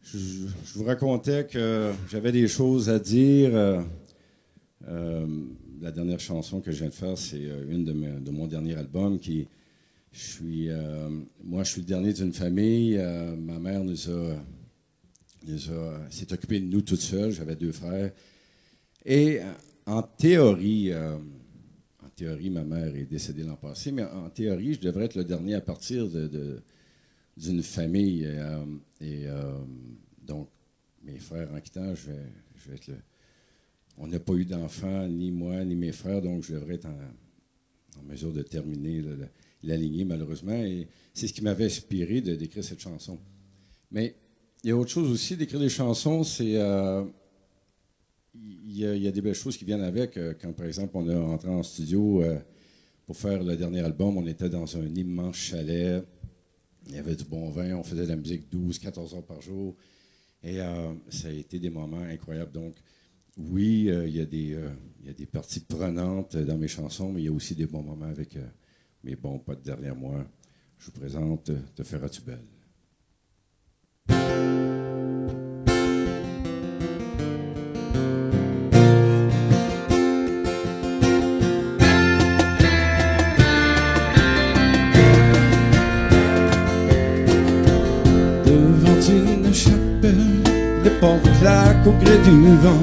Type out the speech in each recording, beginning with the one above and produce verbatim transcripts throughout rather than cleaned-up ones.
je, je vous racontais que j'avais des choses à dire. Euh, euh, la dernière chanson que je viens de faire, c'est une de, mes, de mon dernier album. Qui, je suis, euh, moi, je suis le dernier d'une famille. Euh, ma mère nous a, nous a, s'est occupée de nous toute seule. J'avais deux frères. Et en théorie, euh, en théorie, ma mère est décédée l'an passé, mais en théorie, je devrais être le dernier à partir de, de, d'une famille. Euh, et euh, donc, mes frères, en quittant, je vais, je vais être le... On n'a pas eu d'enfants, ni moi, ni mes frères, donc je devrais être en, en mesure de terminer la, la, la lignée, malheureusement. Et c'est ce qui m'avait inspiré de, d'écrire cette chanson. Mais il y a autre chose aussi, d'écrire des chansons, c'est... Euh, il, y a, il y a des belles choses qui viennent avec. Quand, par exemple, on est entré en studio euh, pour faire le dernier album, on était dans un immense chalet. Il y avait du bon vin, on faisait de la musique douze, quatorze heures par jour. Et euh, ça a été des moments incroyables. Donc, oui, euh, il y a des, euh, il y a des parties prenantes dans mes chansons, mais il y a aussi des bons moments avec euh, mes bons potes derrière moi. Je vous présente euh, Te feras-tu belle. Devant une chapelle, les portes claquent au gré du vent.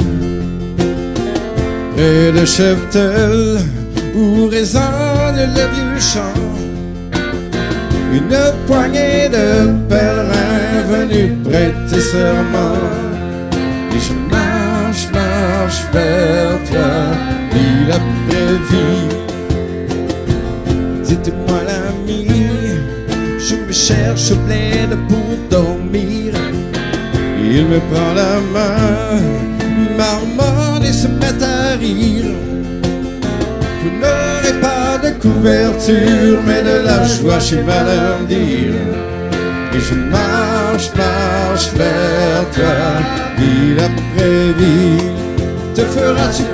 Près de Cheptel, où résonne le vieux chant, une poignée de pèlerins venus prêter serment. Et je marche, marche vers toi, ville après ville. Dites-moi l'ami, je me cherche au bled pour dormir. Il me prend la main, marmonne et se met à rire. Vous n'aurez pas de couverture, mais de la joie chez Madame dire. Et je marche, marche vers toi, ville après ville. Te feras-tu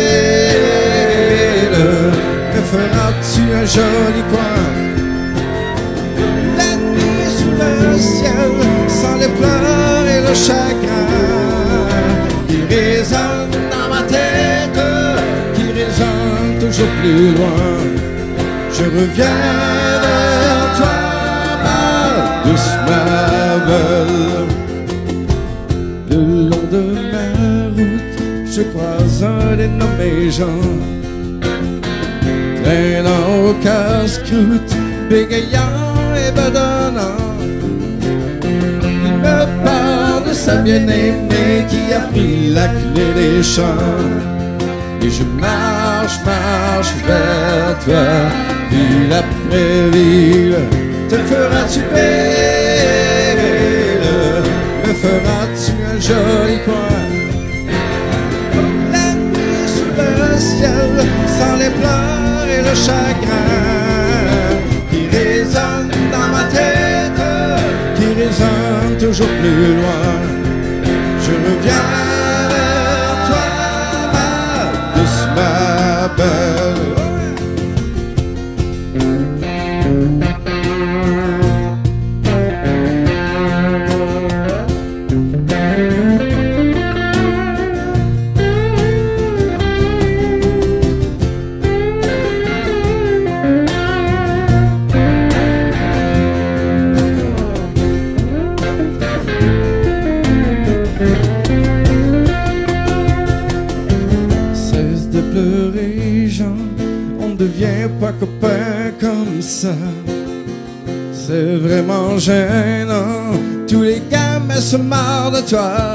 belle, me feras-tu un joli coin? La nuit sous le ciel, sans les pleurs et le chagrin qui résonne dans ma tête, qui résonne toujours plus loin. Je reviens vers toi, ma douce Mabel. Le long de ma route, je croise un dénommé Jean, traînant au casse-croûte, bégayant et bedonnant. Il me parle de sa bien-aimée qui a pris la clé des champs. Et je marche, marche vers toi, ville après ville. Te feras-tu belle, me feras-tu un joli coin? La nuit sous le ciel, sans les pleurs et le chagrin qui résonne dans ma tête, qui résonne toujours plus loin. Je reviens vers toi, ma belle. Pas copains comme ça, c'est vraiment gênant. Tous les gamins se marrent de toi.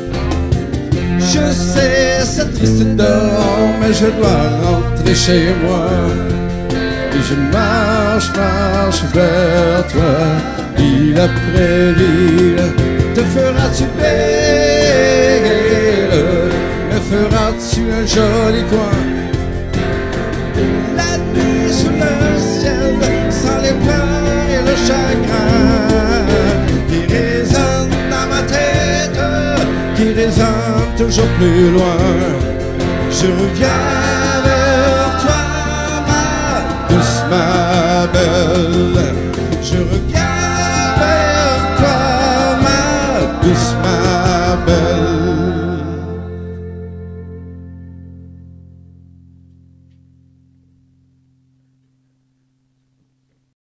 Je sais, c'est triste dehors, mais je dois rentrer chez moi. Et je marche, marche vers toi, ville après ville. Te feras-tu belle, me feras-tu un joli coin? Sans les pleurs et le chagrin qui résonne dans ma tête, qui résonne toujours plus loin. Je reviens vers toi, ma douce Mabel. Je reviens vers toi, ma douce